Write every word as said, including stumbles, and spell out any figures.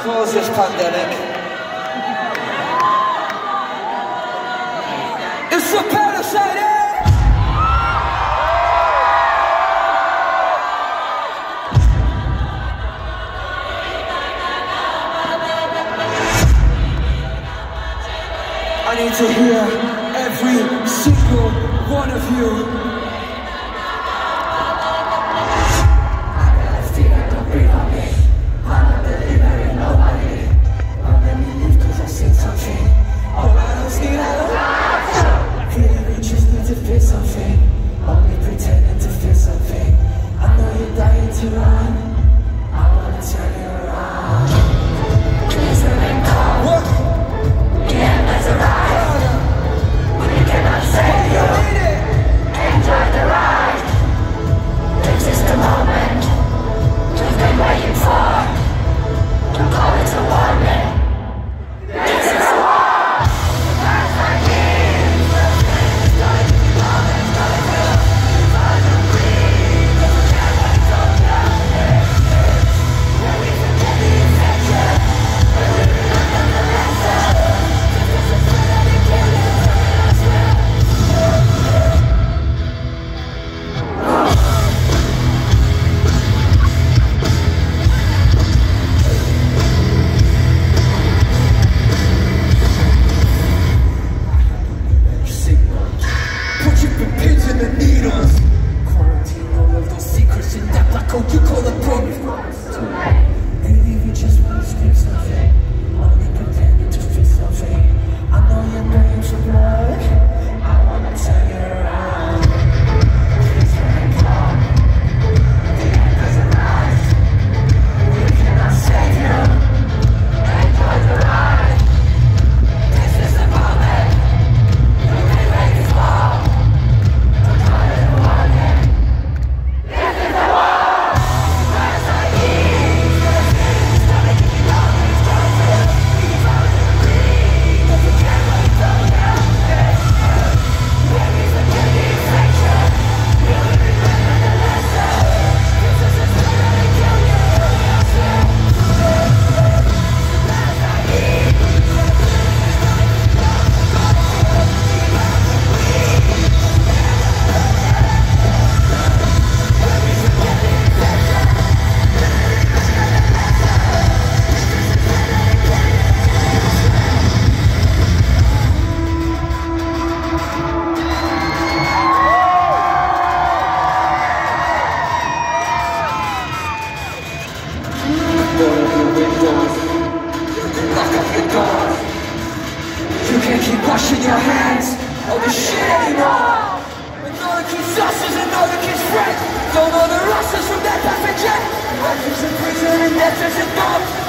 cause this pandemic. It's the Palisade! I need to hear every single one of you. You call it proof. Maybe we just want to scream something. Only pretending to feel something. I know you're praying for blood. I wanna turn you around. Please let it come. The end doesn't last. We cannot save you. Enjoy the ride. This is the moment you've been waiting for. Don't call it a warning. This is the one. You can't keep washing your hands of this shit anymore. Another kid's sauces, another kid's friend. Don't know the losses from that perfect jet. Life is a prison and death is a bomb.